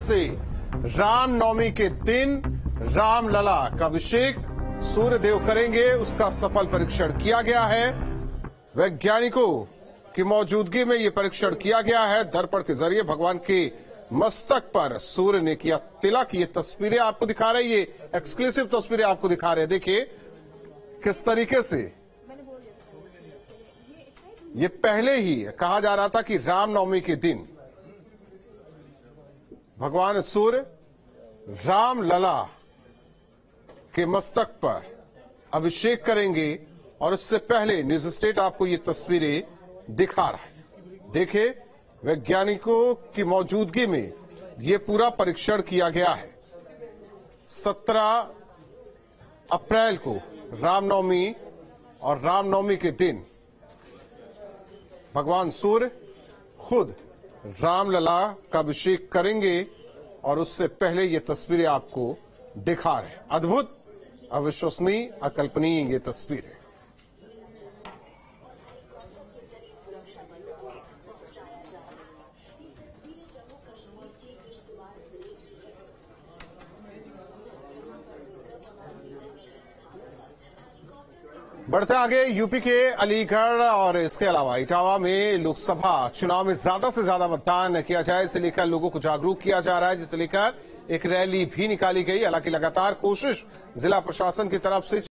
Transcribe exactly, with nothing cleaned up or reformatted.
से रामनवमी के दिन रामलला का अभिषेक सूर्य देव करेंगे, उसका सफल परीक्षण किया गया है। वैज्ञानिकों की मौजूदगी में यह परीक्षण किया गया है। दर्पण के जरिए भगवान के मस्तक पर सूर्य ने किया तिलक। ये तस्वीरें आपको दिखा रहे हैं, ये एक्सक्लूसिव तस्वीरें आपको दिखा रहे हैं। देखिए किस तरीके से ये पहले ही कहा जा रहा था कि रामनवमी के दिन भगवान सूर्य रामलला के मस्तक पर अभिषेक करेंगे और उससे पहले न्यूज स्टेट आपको ये तस्वीरें दिखा रहा है। देखिए वैज्ञानिकों की मौजूदगी में ये पूरा परीक्षण किया गया है। सत्रह अप्रैल को रामनवमी और रामनवमी के दिन भगवान सूर्य खुद रामलला का अभिषेक करेंगे और उससे पहले ये तस्वीरें आपको दिखा रहे हैं। अद्भुत, अविश्वसनीय, अकल्पनीय ये तस्वीरें। बढ़ते आगे, यूपी के अलीगढ़ और इसके अलावा इटावा में लोकसभा चुनाव में ज्यादा से ज्यादा मतदान किया जाए, इसे लेकर लोगों को जागरूक किया जा रहा है, जिसे लेकर एक रैली भी निकाली गई। हालांकि लगातार कोशिश जिला प्रशासन की तरफ से